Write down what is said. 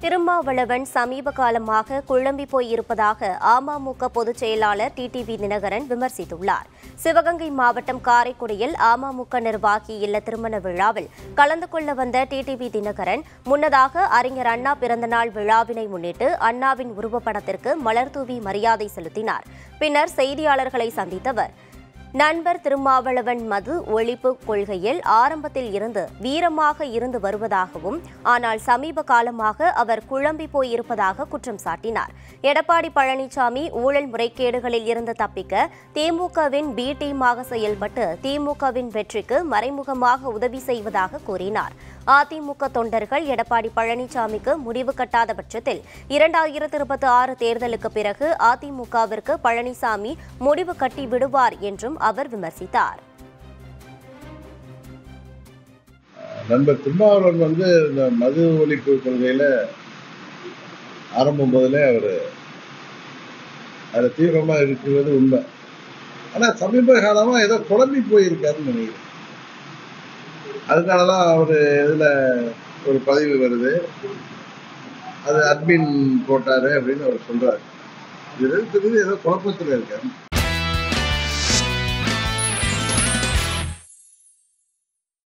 திருமாவளவன் சமீப காலமாக குழம்பி போயிருப்பதாக அமமுக பொதுச் செயலாளர் டிடிவி தினகரன் விமர்சித்துள்ளார். சிவகங்கை மாவட்டம் காரைக்குடியில் அமமுக நிர்வாகி இல்ல திருமண விழாவில் கலந்து கொள்ள வந்த டிடிவி தினகரன் முன்னதாக அறிஞர் அண்ணா பிறந்தநாள் விழாவினை முன்னிட்டு அண்ணாவின் உருவப்படத்திற்கு மலர் தூவி மரியாதை செலுத்தினார். பின்னர் செய்தியாளர்களை சந்தித்தவர், நண்பர் திருமாவளவன் மது ஒழிப்பு கொள்கையில் ஆரம்பத்தில் இருந்து வீரமாக இருந்து வருவதாகவும், ஆனால் சமீப காலமாக அவர் குழம்பி போயிருப்பதாக குற்றம் சாட்டினார். எடப்பாடி பழனிசாமி ஊழல் முறைகேடுகளில் இருந்து தப்பிக்க திமுகவின் பி டீமாக செயல்பட்டு திமுகவின் வெற்றிக்கு மறைமுகமாக உதவி செய்வதாக கூறினார். அதிமுக தொண்டர்கள் எடப்பாடி பழனிசாமிக்கு முடிவு கட்டாத பட்சத்தில் 2026 தேர்தலுக்கு பிறகு அதிமுகவிற்கு பழனிசாமி முடிவு கட்டி விடுவார் என்றும் அவர் விமர்சித்தார். நண்பர் திருமாவளவன் இந்த மது ஒழிப்பு கொள்கையில ஆரம்பம் போதிலே அவர் அதில் தீவிரமா இருக்கிறது உண்மை. ஆனா சமீப காலமா ஏதோ குழம்பி போயிருக்காருன்னு நினைக்கிறேன். அதனாலதான் அவரு இதுல ஒரு பதிவு வருது, அது அட்மின் போட்டாரு அப்படின்னு அவர் சொல்றாரு. இது தெரியுது, ஏதோ குழப்பத்தில் இருக்காரு.